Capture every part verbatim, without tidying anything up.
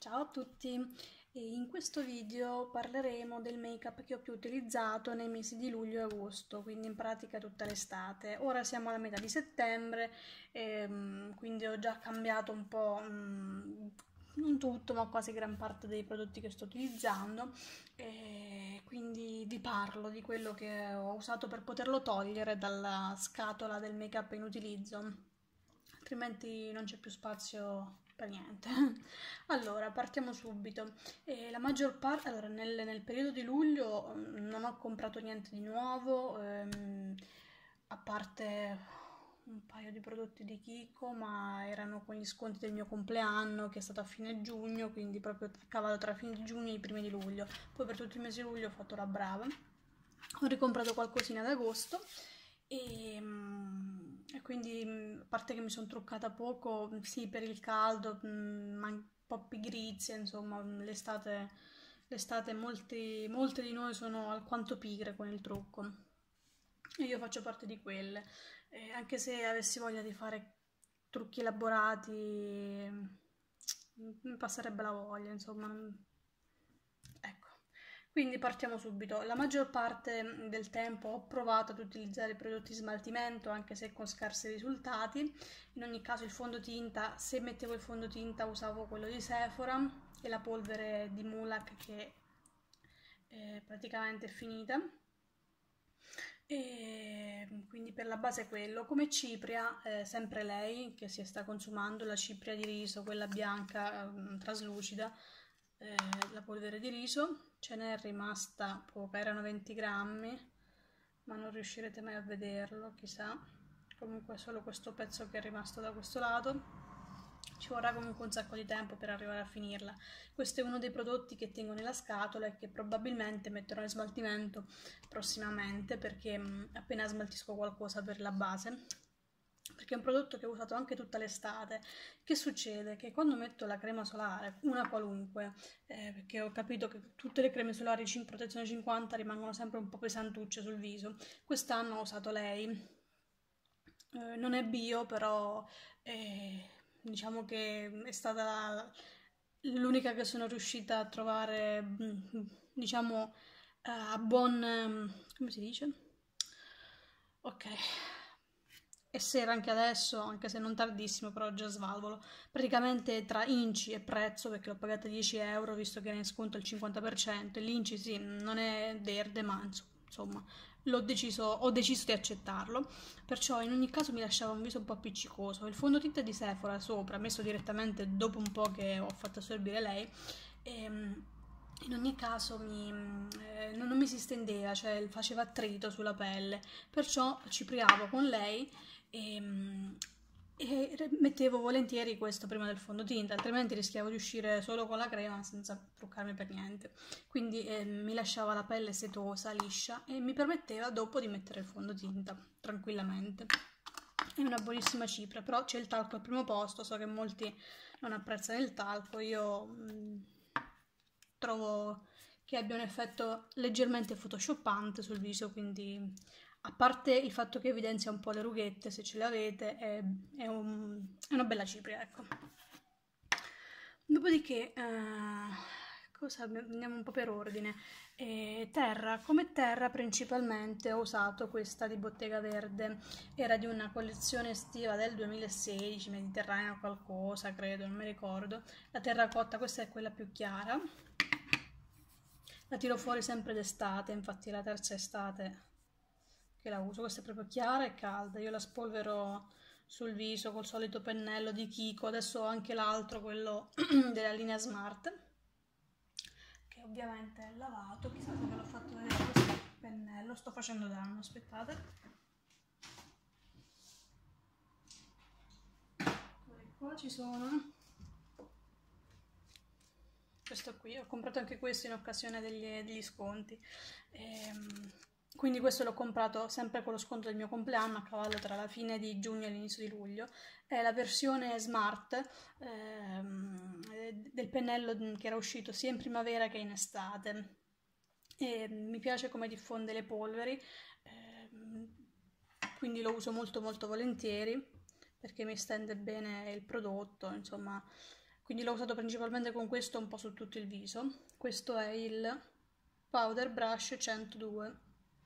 Ciao a tutti, e in questo video parleremo del make-up che ho più utilizzato nei mesi di luglio e agosto, quindi in pratica tutta l'estate. Ora siamo alla metà di settembre, ehm, quindi ho già cambiato un po', mm, non tutto, ma quasi gran parte dei prodotti che sto utilizzando, e quindi vi parlo di quello che ho usato per poterlo togliere dalla scatola del make-up in utilizzo, altrimenti non c'è più spazio per niente. Allora, partiamo subito. Eh, la maggior parte, allora, nel, nel periodo di luglio mm, non ho comprato niente di nuovo, ehm, a parte un paio di prodotti di Kiko, ma erano con gli sconti del mio compleanno, che è stato a fine giugno, quindi proprio a cavallo tra fine di giugno e i primi di luglio. Poi per tutti i mesi di luglio ho fatto la brava. Ho ricomprato qualcosina ad agosto e, mm, e quindi, mm, a parte che mi sono truccata poco, mm, sì, per il caldo, mm, ma un po' pigrizia, insomma, mm, l'estate, l'estate molti, molte di noi sono alquanto pigre con il trucco. E io faccio parte di quelle. Eh, anche se avessi voglia di fare trucchi elaborati, mm, mi passerebbe la voglia, insomma. non- Ecco, quindi partiamo subito. La maggior parte del tempo ho provato ad utilizzare i prodotti di smaltimento, anche se con scarsi risultati. In ogni caso il fondotinta, se mettevo il fondotinta usavo quello di Sephora e la polvere di Mulac che eh, praticamente è finita. E quindi per la base quello. Come cipria, eh, sempre lei che si sta consumando, la cipria di riso, quella bianca, mm, traslucida, eh, la polvere di riso. Ce n'è rimasta poca, erano venti grammi, ma non riuscirete mai a vederlo, chissà. Comunque è solo questo pezzo che è rimasto da questo lato. Ci vorrà comunque un sacco di tempo per arrivare a finirla. Questo è uno dei prodotti che tengo nella scatola e che probabilmente metterò in smaltimento prossimamente, perché mh, appena smaltisco qualcosa per la base, perché è un prodotto che ho usato anche tutta l'estate. Che succede? Che quando metto la crema solare, una qualunque, eh, perché ho capito che tutte le creme solari in protezione cinquanta rimangono sempre un po' pesantucce sul viso, quest'anno ho usato lei. Eh, non è bio, però eh, diciamo che è stata l'unica che sono riuscita a trovare, mm, diciamo, eh, a buon, ehm, come si dice? Ok. E sera anche adesso, anche se non tardissimo, però già svalvolo. Praticamente tra Inci e prezzo, perché l'ho pagata dieci euro, visto che era in sconto il cinquanta per cento. E l'Inci sì, non è verde, ma insomma, l'ho deciso, ho deciso di accettarlo. Perciò in ogni caso mi lasciava un viso un po' appiccicoso. Il fondotinta di Sephora sopra, messo direttamente dopo un po' che ho fatto assorbire lei, ehm, in ogni caso mi, eh, non, non mi si stendeva, cioè faceva attrito sulla pelle, perciò cipriavo con lei e, e mettevo volentieri questo prima del fondotinta, altrimenti rischiavo di uscire solo con la crema senza truccarmi per niente. Quindi eh, mi lasciava la pelle setosa, liscia e mi permetteva dopo di mettere il fondotinta tranquillamente. È una buonissima cipria, però c'è il talco al primo posto, so che molti non apprezzano il talco, io mh, trovo che abbia un effetto leggermente photoshoppante sul viso, quindi a parte il fatto che evidenzia un po' le rughette, se ce le avete, è, è, un, è una bella cipria, ecco. Dopodiché, eh, cosa, andiamo un po' per ordine. Eh, terra, come terra principalmente ho usato questa di Bottega Verde, era di una collezione estiva del duemilasedici, Mediterranea qualcosa, credo, non mi ricordo. La terracotta, questa è quella più chiara. La tiro fuori sempre d'estate, infatti è la terza estate che la uso. Questa è proprio chiara e calda, io la spolvero sul viso col solito pennello di Kiko, adesso ho anche l'altro, quello della linea Smart, che ovviamente è lavato, chissà se ve l'ho fatto vedere questo pennello, sto facendo danno, aspettate. Eccoli qua, ci sono. Questo qui, ho comprato anche questo in occasione degli, degli sconti. Ehm, quindi questo l'ho comprato sempre con lo sconto del mio compleanno, a cavallo tra la fine di giugno e l'inizio di luglio. È la versione Smart ehm, del pennello che era uscito sia in primavera che in estate. E mi piace come diffonde le polveri, ehm, quindi lo uso molto molto volentieri perché mi stende bene il prodotto, insomma, quindi l'ho usato principalmente con questo un po' su tutto il viso. Questo è il Powder Brush centodue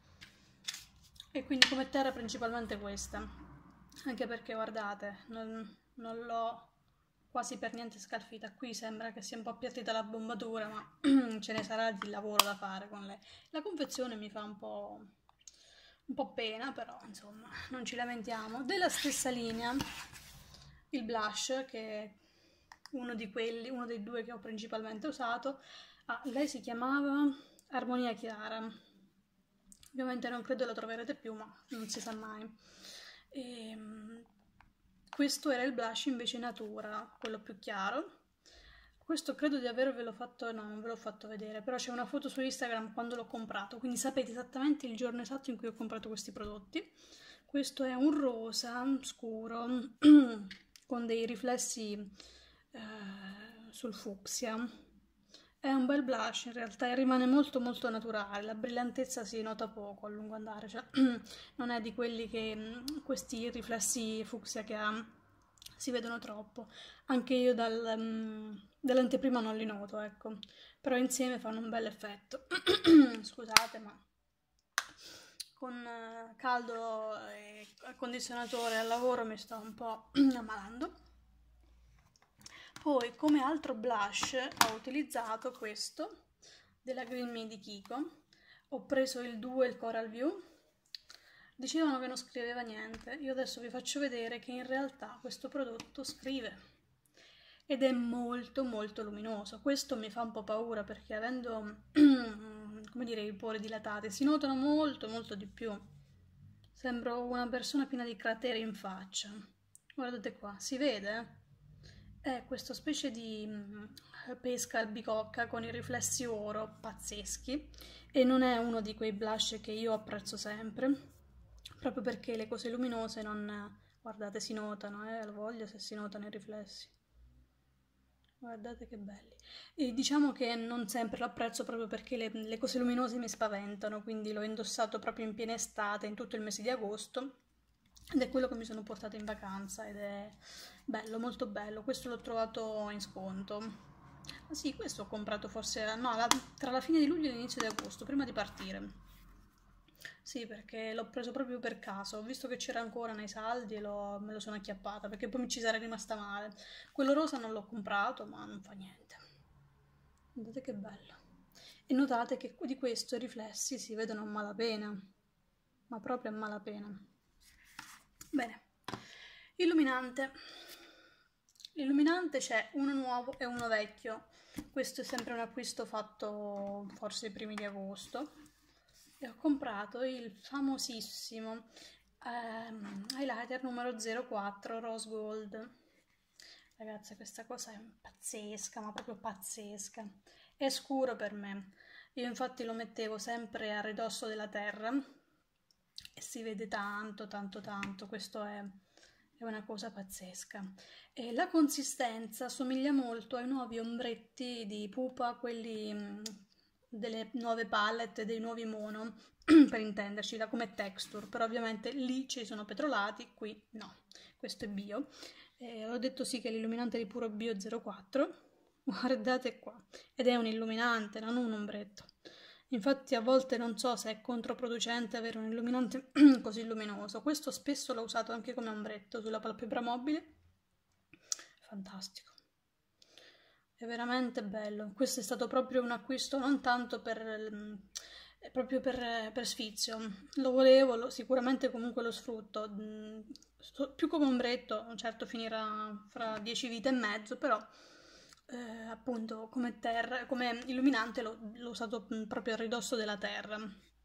e quindi come terra principalmente questa, anche perché guardate, non, non l'ho quasi per niente scalfita. Qui sembra che sia un po' appiattita la bombatura, ma ce ne sarà di lavoro da fare con lei. La confezione mi fa un po', un po' pena, però insomma non ci lamentiamo. Della stessa linea il blush, che è uno di quelli, uno dei due che ho principalmente usato. Ah, lei si chiamava Armonia Chiara, ovviamente non credo la troverete più, ma non si sa mai. E, questo era il blush invece Natura, quello più chiaro. Questo credo di avervelo fatto, no, non ve l'ho fatto vedere, però c'è una foto su Instagram quando l'ho comprato, quindi sapete esattamente il giorno esatto in cui ho comprato questi prodotti. Questo è un rosa scuro con dei riflessi eh, sul fucsia. È un bel blush in realtà e rimane molto molto naturale, la brillantezza si nota poco a lungo andare, cioè non è di quelli che questi riflessi fucsia che ha si vedono troppo. Anche io dal, um, dall'anteprima non li noto, ecco, però insieme fanno un bel effetto. Scusate, ma con uh, caldo e condizionatore al lavoro mi sto un po' ammalando. Poi come altro blush ho utilizzato questo della Green Me di Kiko. Ho preso il due, il Coral View. Dicevano che non scriveva niente. Io adesso vi faccio vedere che in realtà questo prodotto scrive ed è molto molto luminoso. Questo mi fa un po' paura perché avendo come dire i pori dilatati si notano molto molto di più. Sembro una persona piena di crateri in faccia. Guardate qua, si vede? È questa specie di pesca albicocca con i riflessi oro pazzeschi e non è uno di quei blush che io apprezzo sempre, proprio perché le cose luminose non, guardate, si notano, eh, lo voglio se si notano i riflessi. Guardate che belli. E diciamo che non sempre lo apprezzo proprio perché le, le cose luminose mi spaventano, quindi l'ho indossato proprio in piena estate, in tutto il mese di agosto, ed è quello che mi sono portata in vacanza ed è bello, molto bello. Questo l'ho trovato in sconto. Ma sì, questo ho comprato forse no, la, tra la fine di luglio e l'inizio di agosto, prima di partire. Sì, perché l'ho preso proprio per caso, ho visto che c'era ancora nei saldi e lo, me lo sono acchiappata, perché poi mi ci sarei rimasta male. Quello rosa non l'ho comprato, ma non fa niente. Guardate che bello. E notate che di questo i riflessi si vedono a malapena, ma proprio a malapena. Bene, illuminante. L'illuminante c'è uno nuovo e uno vecchio. Questo è sempre un acquisto fatto forse i primi di agosto. E ho comprato il famosissimo ehm, highlighter numero zero quattro Rose Gold. Ragazzi, questa cosa è pazzesca, ma proprio pazzesca. È scuro per me. Io infatti lo mettevo sempre a ridosso della terra e si vede tanto, tanto, tanto. Questo è, è una cosa pazzesca. E la consistenza somiglia molto ai nuovi ombretti di Pupa, quelli mh, delle nuove palette, dei nuovi mono, per intenderci, da come texture, però ovviamente lì ci sono petrolati, qui no, questo è bio. Eh, ho detto sì che è l'illuminante di Puro Bio zero quattro, guardate qua, ed è un illuminante, non un ombretto. Infatti a volte non so se è controproducente avere un illuminante così luminoso. Questo spesso l'ho usato anche come ombretto sulla palpebra mobile. Fantastico. È veramente bello. Questo è stato proprio un acquisto non tanto per, proprio per, per sfizio. Lo volevo, lo, sicuramente comunque lo sfrutto. Più come ombretto, certo finirà fra dieci vite e mezzo, però... Eh, appunto come, terra, come illuminante l'ho usato proprio a ridosso della terra,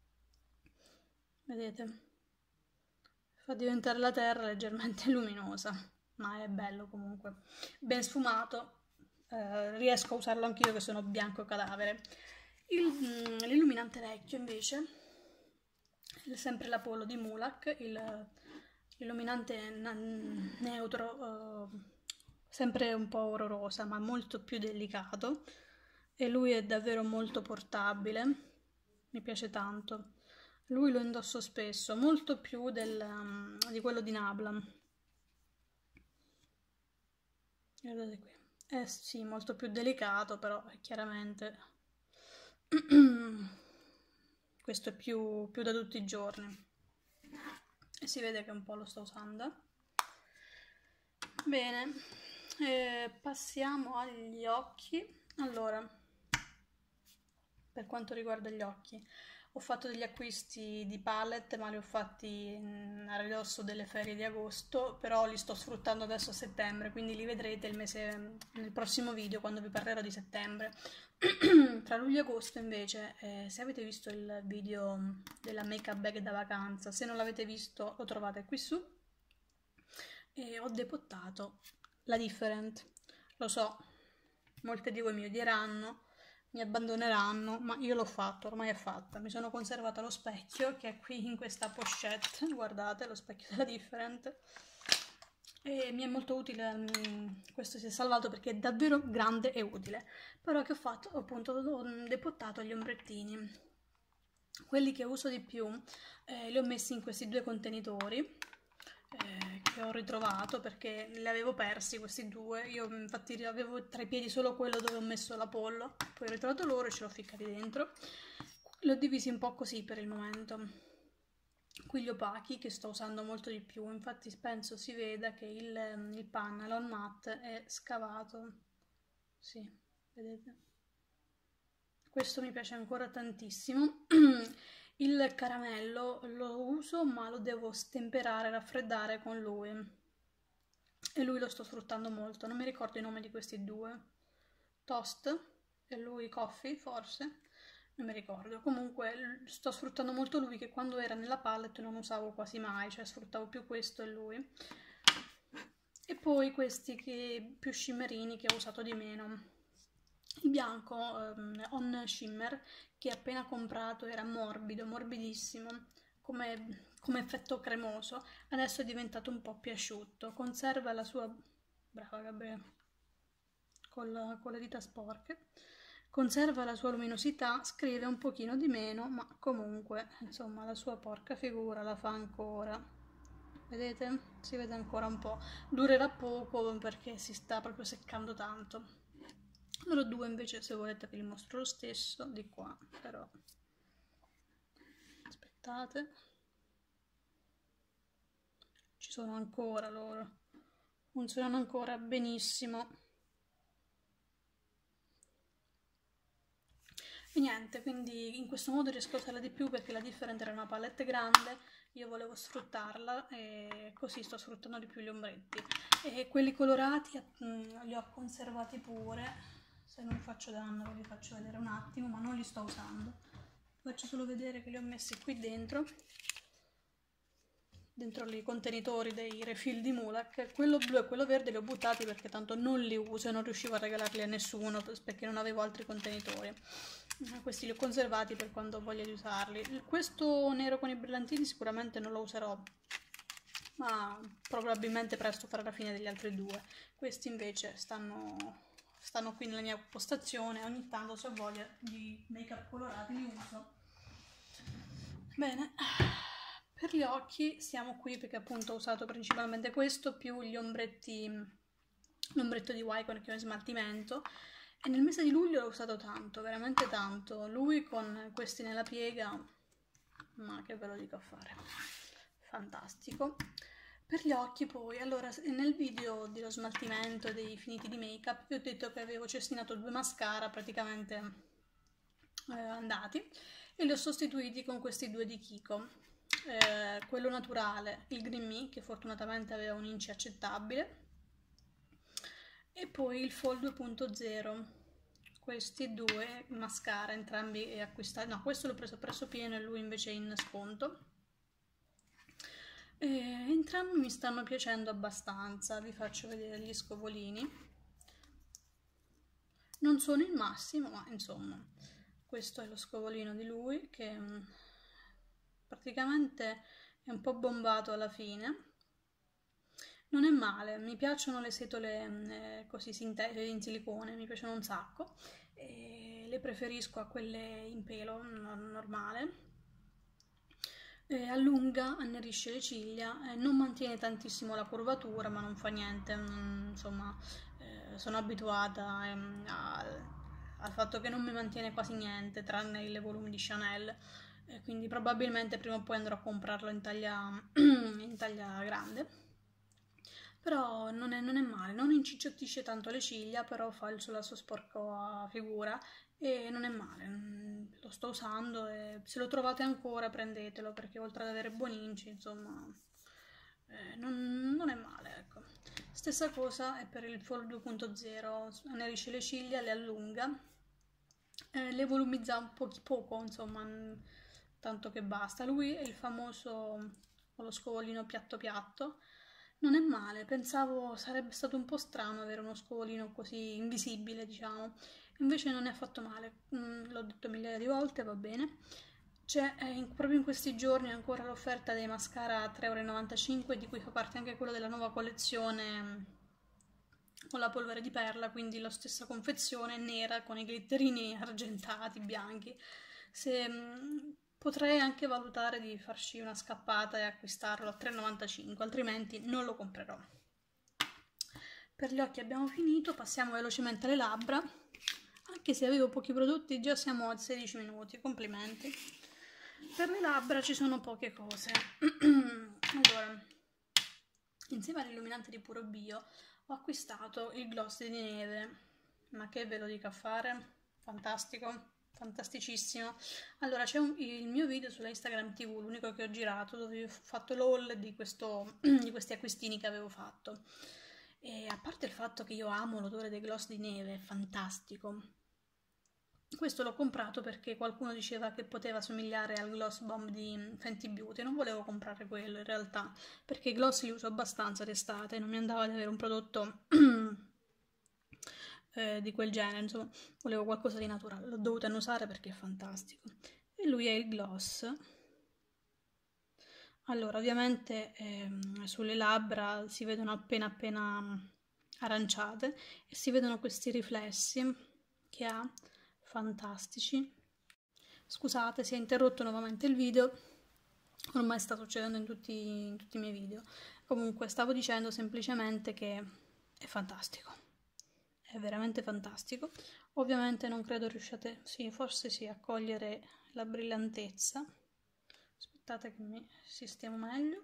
vedete, fa diventare la terra leggermente luminosa, ma è bello comunque, ben sfumato, eh, riesco a usarlo anch'io che sono bianco cadavere. L'illuminante vecchio invece è sempre l'Apollo di Mulac, l'illuminante neutro, eh, sempre un po' oro rosa, ma molto più delicato, e lui è davvero molto portabile, mi piace tanto. Lui lo indosso spesso, molto più del, um, di quello di Nabla. Guardate qui, Eh sì, molto più delicato, però chiaramente questo è più, più da tutti i giorni e si vede che un po' lo sto usando. Bene, eh, passiamo agli occhi. Allora, per quanto riguarda gli occhi, ho fatto degli acquisti di palette, ma li ho fatti a ridosso delle ferie di agosto, però li sto sfruttando adesso a settembre, quindi li vedrete il mese, nel prossimo video quando vi parlerò di settembre. Tra luglio e agosto invece, eh, se avete visto il video della make-up bag da vacanza, se non l'avete visto lo trovate qui su, e ho depottato la Different. Lo so, molte di voi mi odieranno, mi abbandoneranno, ma io l'ho fatto, ormai è fatta. Mi sono conservata lo specchio che è qui in questa pochette, guardate lo specchio della Different, e mi è molto utile, questo si è salvato perché è davvero grande e utile. Però che ho fatto? Appunto ho depottato gli ombrettini, quelli che uso di più, eh, li ho messi in questi due contenitori eh, che ho ritrovato perché li avevo persi questi due. Io infatti avevo tra i piedi solo quello dove ho messo l'apollo, poi ho ritrovato loro e ce l'ho ficcati dentro. Li ho divisi un po' così per il momento. Qui gli opachi che sto usando molto di più, infatti penso si veda che il, il Pannalon matte è scavato, sì, vedete? Questo mi piace ancora tantissimo. Il caramello lo uso ma lo devo stemperare, raffreddare con lui e lui lo sto sfruttando molto. Non mi ricordo i nomi di questi due, Toast e lui Coffee forse, non mi ricordo. Comunque sto sfruttando molto lui, che quando era nella palette non usavo quasi mai, cioè sfruttavo più questo e lui. E poi questi che più shimmerini che ho usato di meno. Il bianco um, On Shimmer che appena comprato era morbido, morbidissimo, come, come effetto cremoso, adesso è diventato un po' più asciutto, conserva la sua... brava Gabriele, con, la, con le dita sporche, conserva la sua luminosità, scrive un pochino di meno, ma comunque, insomma, la sua porca figura la fa ancora. Vedete? Si vede ancora un po'. Durerà poco perché si sta proprio seccando tanto. Loro due invece, se volete ve li mostro lo stesso di qua, però aspettate, ci sono ancora loro, funzionano ancora benissimo. E niente, quindi in questo modo riesco a usarla di più perché la Different era una palette grande, io volevo sfruttarla e così sto sfruttando di più gli ombretti. E quelli colorati mh, li ho conservati pure. Se non faccio danno ve li faccio vedere un attimo, ma non li sto usando. Faccio solo vedere che li ho messi qui dentro, dentro i contenitori dei refill di Mulac. Quello blu e quello verde li ho buttati perché tanto non li uso e non riuscivo a regalarli a nessuno perché non avevo altri contenitori. Questi li ho conservati per quando ho voglia di usarli. Questo nero con i brillantini sicuramente non lo userò, ma probabilmente presto farà la fine degli altri due. Questi invece stanno... stanno qui nella mia postazione, ogni tanto se ho voglia di make up colorati li uso. Bene, per gli occhi siamo qui perché appunto ho usato principalmente questo più gli ombretti, l'ombretto di Wycon che è un smaltimento, e nel mese di luglio l'ho usato tanto, veramente tanto, lui con questi nella piega, ma che ve lo dico a fare, fantastico. Per gli occhi poi, allora nel video dello smaltimento e dei finiti di make up vi ho detto che avevo cestinato due mascara praticamente eh, andati e li ho sostituiti con questi due di Kiko, eh, quello naturale, il Green Me, che fortunatamente aveva un inci accettabile, e poi il Fall due punto zero. Questi due mascara entrambi acquistati, no, questo l'ho preso a prezzo pieno e lui invece in sconto. E entrambi mi stanno piacendo abbastanza. Vi faccio vedere gli scovolini, non sono il massimo ma insomma questo è lo scovolino di lui che mh, praticamente è un po' bombato alla fine, non è male, mi piacciono le setole mh, così sintetiche in silicone, mi piacciono un sacco e le preferisco a quelle in pelo normale. Eh, allunga, annerisce le ciglia, eh, non mantiene tantissimo la curvatura ma non fa niente, non, insomma eh, sono abituata ehm, al, al fatto che non mi mantiene quasi niente, tranne i volumi di Chanel, e quindi probabilmente prima o poi andrò a comprarlo in taglia, in taglia grande. Però non è, non è male, non incicciotisce tanto le ciglia, però fa il suo lasso sporco a figura e non è male. Mm, lo sto usando e se lo trovate ancora prendetelo, perché oltre ad avere buoni inci, insomma, eh, non, non è male, ecco. Stessa cosa è per il Fall due punto zero, annerisce le ciglia, le allunga, eh, le volumizza un po' poco, insomma, tanto che basta. Lui è il famoso con lo scovolino piatto piatto. Non è male, pensavo sarebbe stato un po' strano avere uno scovolino così invisibile, diciamo. Invece non è affatto male, mm, l'ho detto migliaia di volte, va bene. C'è eh, in- proprio in questi giorni ancora l'offerta dei mascara a tre e novantacinque euro, di cui fa parte anche quello della nuova collezione mm, con la polvere di perla, quindi la stessa confezione nera con i glitterini argentati, bianchi. Se, mh, potrei anche valutare di farci una scappata e acquistarlo a tre e novantacinque, altrimenti non lo comprerò. Per gli occhi abbiamo finito, passiamo velocemente alle labbra. Anche se avevo pochi prodotti, già siamo a sedici minuti, complimenti. Per le labbra ci sono poche cose. Allora, insieme all'illuminante di Puro Bio ho acquistato il gloss di neve, ma che ve lo dico a fare? Fantastico, fantasticissimo. Allora, c'è il mio video sulla Instagram T V, l'unico che ho girato, dove ho fatto l'haul di, questo, di questi acquistini che avevo fatto. E a parte il fatto che io amo l'odore dei gloss di neve, è fantastico. Questo l'ho comprato perché qualcuno diceva che poteva somigliare al gloss bomb di Fenty Beauty. Non volevo comprare quello in realtà, perché i gloss li uso abbastanza d'estate, non mi andava di avere un prodotto eh, di quel genere, insomma, volevo qualcosa di naturale. L'ho dovuto annusare perché è fantastico. E lui è il gloss. Allora, ovviamente ehm, sulle labbra si vedono appena appena aranciate e si vedono questi riflessi che ha, fantastici. Scusate, si è interrotto nuovamente il video, ormai sta succedendo in tutti, in tutti i miei video. Comunque, stavo dicendo semplicemente che è fantastico, è veramente fantastico. Ovviamente non credo riusciate, sì, forse sì, a cogliere la brillantezza. Aspettate che mi sistemo meglio.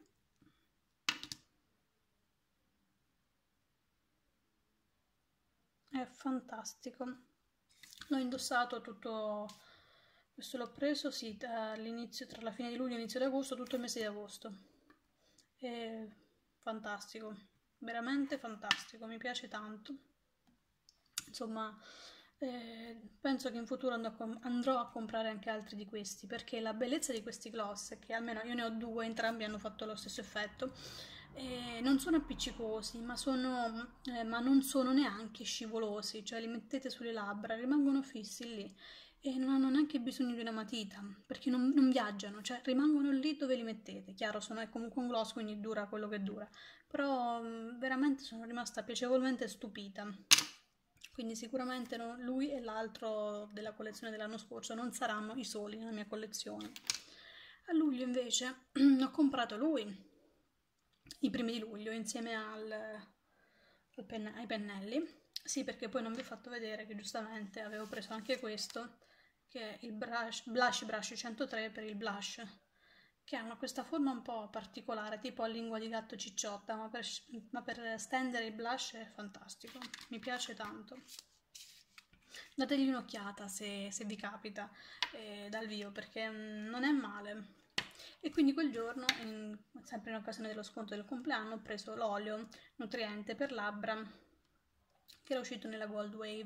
È fantastico. L'ho indossato tutto, questo l'ho preso sì, all'inizio, tra la fine di luglio e l'inizio di agosto, tutto il mese di agosto. È fantastico, veramente fantastico, mi piace tanto. Insomma, eh, penso che in futuro andrò a, andrò a comprare anche altri di questi, perché la bellezza di questi gloss è che almeno io ne ho due, entrambi hanno fatto lo stesso effetto. Eh, non sono appiccicosi, ma, sono, eh, ma non sono neanche scivolosi, cioè li mettete sulle labbra, rimangono fissi lì e non hanno neanche bisogno di una matita, perché non, non viaggiano, cioè rimangono lì dove li mettete. Chiaro, sono, è comunque un gloss, quindi dura quello che dura, però mh, veramente sono rimasta piacevolmente stupita. Quindi sicuramente no, lui e l'altro della collezione dell'anno scorso non saranno i soli nella mia collezione. A luglio invece ho comprato lui, i primi di luglio, insieme al, al pen, ai pennelli. Sì, perché poi non vi ho fatto vedere che giustamente avevo preso anche questo, che è il brush, Blush Brush centotré per il blush, che ha questa forma un po' particolare, tipo a lingua di gatto cicciotta, ma per, ma per stendere il blush è fantastico, mi piace tanto. Dategli un'occhiata se, se vi capita eh, dal vivo, perché mh, non è male. E quindi quel giorno, in, sempre in occasione dello sconto del compleanno, ho preso l'olio nutriente per labbra che era uscito nella Gold Wave.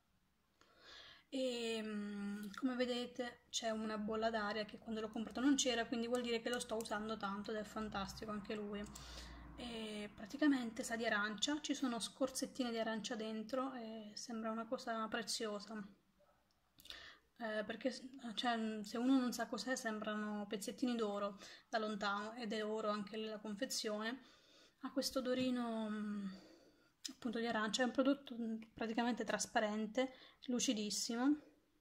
E come vedete c'è una bolla d'aria che quando l'ho comprato non c'era, quindi vuol dire che lo sto usando tanto ed è fantastico anche lui. E praticamente sa di arancia, ci sono scorzettine di arancia dentro e sembra una cosa preziosa. Eh, perché cioè, se uno non sa cos'è sembrano pezzettini d'oro da lontano, ed è oro anche la confezione. Ha questo odorino appunto di arancia, è un prodotto praticamente trasparente, lucidissimo,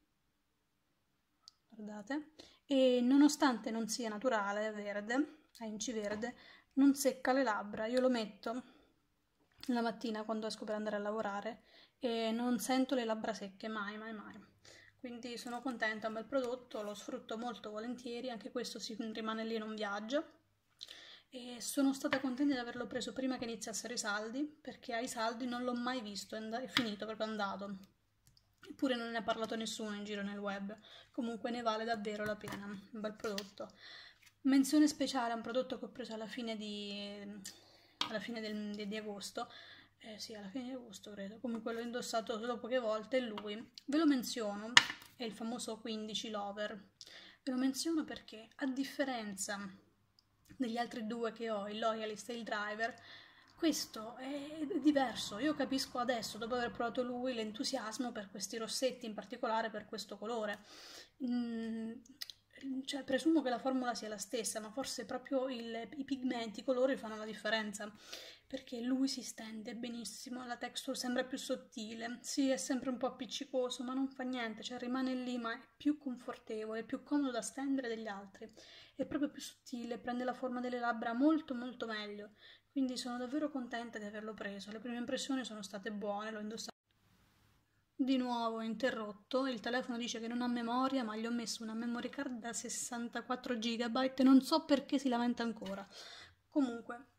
guardate, e nonostante non sia naturale, è verde, a inci verde, non secca le labbra. Io lo metto la mattina quando esco per andare a lavorare e non sento le labbra secche, mai, mai, mai. Quindi sono contenta, un bel prodotto, lo sfrutto molto volentieri, anche questo si rimane lì, non viaggia. E sono stata contenta di averlo preso prima che iniziassero i saldi, perché ai saldi non l'ho mai visto, è, è finito, proprio andato. Eppure non ne ha parlato nessuno in giro nel web. Comunque ne vale davvero la pena, un bel prodotto. Menzione speciale a un prodotto che ho preso alla fine di, alla fine del, di, di agosto. Eh sì, alla fine di agosto credo. Comunque l'ho indossato solo poche volte, è lui. Ve lo menziono, è il famoso quindici Lover. Ve lo menziono perché, a differenza degli altri due che ho, il Loyalist e il Driver, questo è diverso. Io capisco adesso, dopo aver provato lui, l'entusiasmo per questi rossetti, in particolare per questo colore. Mm, cioè, presumo che la formula sia la stessa, ma forse proprio il, i pigmenti, i colori fanno la differenza, perché lui si stende benissimo, la texture sembra più sottile, sì, è sempre un po' appiccicoso, ma non fa niente, cioè rimane lì, ma è più confortevole, è più comodo da stendere degli altri, è proprio più sottile, prende la forma delle labbra molto molto meglio, quindi sono davvero contenta di averlo preso, le prime impressioni sono state buone, l'ho indossato. Di nuovo interrotto, il telefono dice che non ha memoria, ma gli ho messo una memory card da sessantaquattro giga e non so perché si lamenta ancora. Comunque,